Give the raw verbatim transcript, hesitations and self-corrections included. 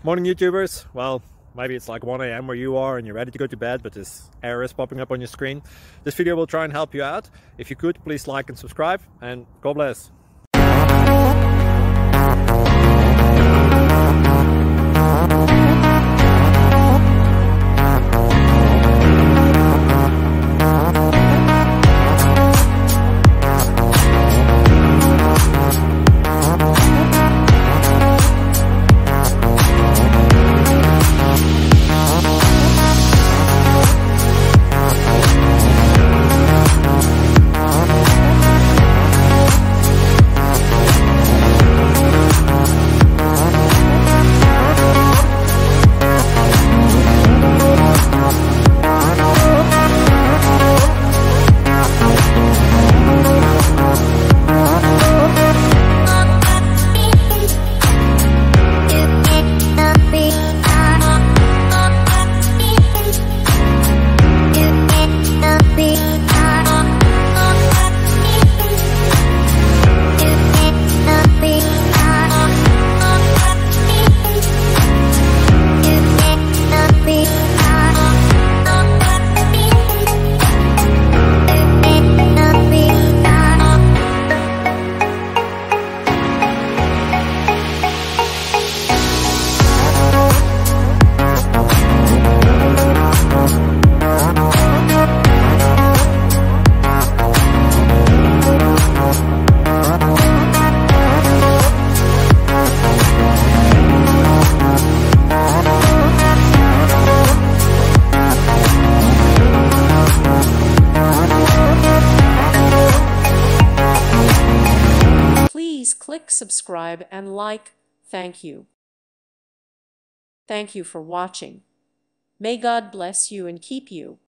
Morning YouTubers. Well, maybe it's like one A M where you are and you're ready to go to bed, but this error is popping up on your screen. This video will try and help you out. If you could, please like and subscribe, and God bless. Please click subscribe and like. Thank you. Thank you for watching. May God bless you and keep you.